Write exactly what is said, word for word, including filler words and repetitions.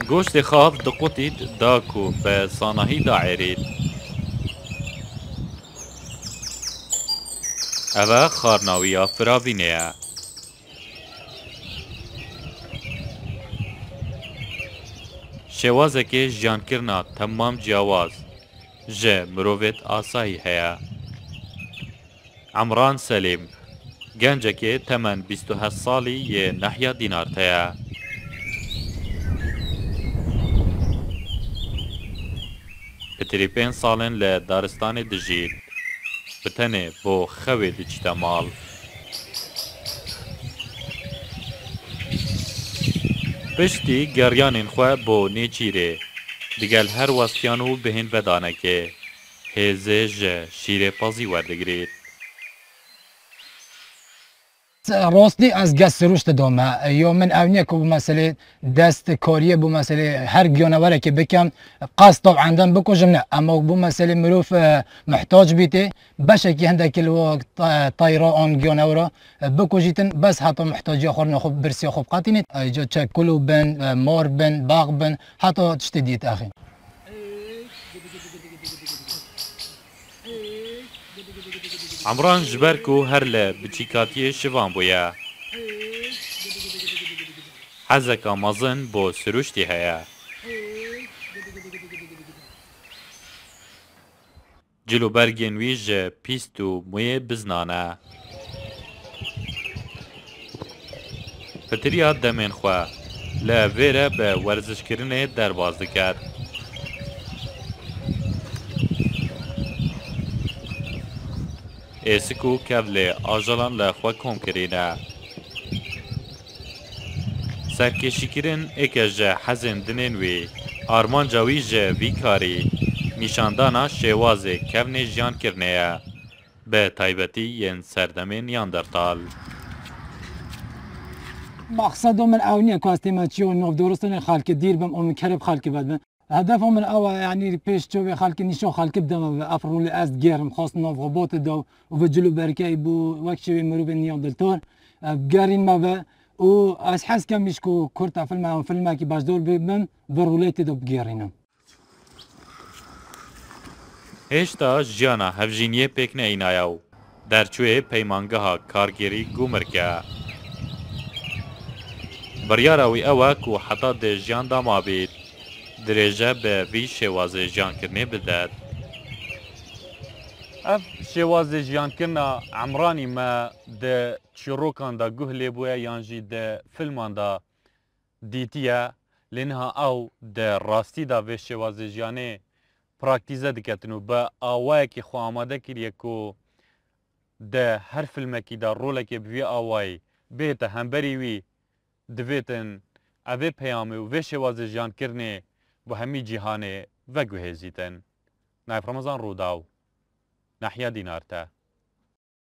گۆشتê xav diqutît da ku bi zanahî daerît. Ev e xarnawiya firavînê ye. Şêwazekê jiyankirina temam ciyawaz ji mirovêt asayî heye. Emran Selîm gencekê temen bîst û heft salî yê Nehya Dînar heye. Pitirî pênc salên li daristanê dijît. Bi tenê bo xewê diçîte mal. Piştî geryanên xwe bo Nêçîrê digel her westiyan û bihên vedanekê hêzê ji şîrêpazî werdigirêt. راستي از گست روشت دومه یا من اونیه که مسئله دست کاریه بو مسئله هر گیانوره که بکم قصد طبعا عندن بکجم نه اما بو مسئله مروف محتاج بیته بشه که هنده کلو طایره آن گیانوره بکجیتن بس حتی محتاجی خورن خوب برسی خوب قطینید ایجا چه کلو بن مار بن باغ بن حتی تشتی دیت اخی Emran ji ber ku her li biçîkatiyê şivan bûye. Hezeka mezin bo siruştî heye. Cilûbergên wî ji pîst û muyê biznan e. Pitiriya demên xwe li vê re bi werzişkirinê derbas dikir. Êsik û kevlê ajalan li xwe kom kirîne. Serkêşîkirin êke ji hezên dinên wî, armanca wî ji vî karî nîşandana şêwazê kevnê jiyankirinê ye, bi taybetî yên serdemên Neandertal. مقصد من اونیه که استیماچی و نو درستن خالک دیر بم اون کرب خالک بد بم هدف من اول يعني پیش چوب خالک نشو خالک بدم افرول از گرم خاص نو رباط دو و جلو برکای بو وقتی مرو به نیاندلتون گرین ما و از حس کم میشکو کورت فیلم او فیلم کی باش دور بم ورولت دو بگیرینم هێشتا ژیانە hevjîniyê pêk neînaya û derçûyê peymangeha kargerî gûmirke. Biryara wî ew e ku heta dê jiyan da mabît, dirêje bi vî şêwazê jiyankirinê bidet. Ev şêwazê jiyankirina Emranî me di çîrokan da guh lêbûye yan jî di filman da dîtiye, lê niha ew di rastî da vê şêwazê jiyanê praktîze diketin û bi awayekî xwe amade kiriye ku di her filmekî da rolekê bi vî awayî bête hemberî wî divêtin evê peyamê û vê şêwazê jiyankirinê bi hemî cîhanê veguhêzîtin. Nayf Ramazan Rûdaw, Nehya Dînar te.